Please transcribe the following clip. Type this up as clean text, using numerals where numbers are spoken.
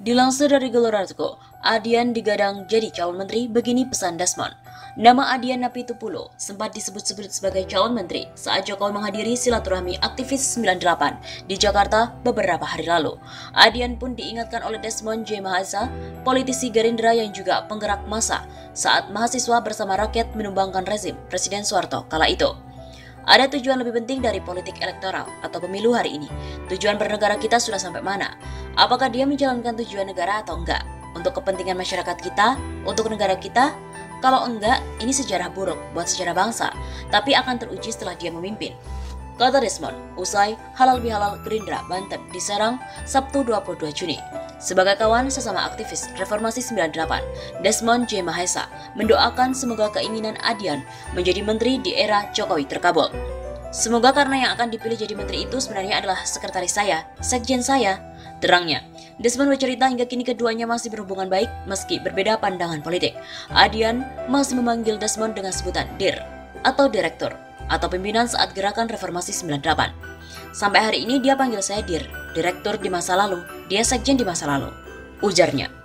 Dilansir dari Galor.co, Adian digadang jadi calon menteri, begini pesan Desmond. Nama Adian Apitupulu sempat disebut-sebut sebagai calon menteri saat Jokowi menghadiri silaturahmi aktivis 98 di Jakarta beberapa hari lalu. Adian pun diingatkan oleh Desmond J. Mahesa, politisi Gerindra yang juga penggerak massa, saat mahasiswa bersama rakyat menumbangkan rezim Presiden Soeharto kala itu. Ada tujuan lebih penting dari politik elektoral atau pemilu hari ini. Tujuan bernegara kita sudah sampai mana? Apakah dia menjalankan tujuan negara atau enggak? Untuk kepentingan masyarakat kita? Untuk negara kita? Kalau enggak, ini sejarah buruk buat sejarah bangsa, tapi akan teruji setelah dia memimpin. Kata Desmond, usai halal bihalal Gerindra Banten di Serang, Sabtu 22 Juni. Sebagai kawan sesama aktivis Reformasi 98, Desmond J. Mahesa mendoakan semoga keinginan Adian menjadi menteri di era Jokowi terkabul. Semoga karena yang akan dipilih jadi menteri itu sebenarnya adalah sekretaris saya, sekjen saya, terangnya. Desmond bercerita hingga kini keduanya masih berhubungan baik meski berbeda pandangan politik. Adian masih memanggil Desmond dengan sebutan Dir atau Direktur atau pimpinan saat gerakan Reformasi 98. Sampai hari ini dia panggil saya Dir, Direktur di masa lalu, dia sekjen di masa lalu, ujarnya.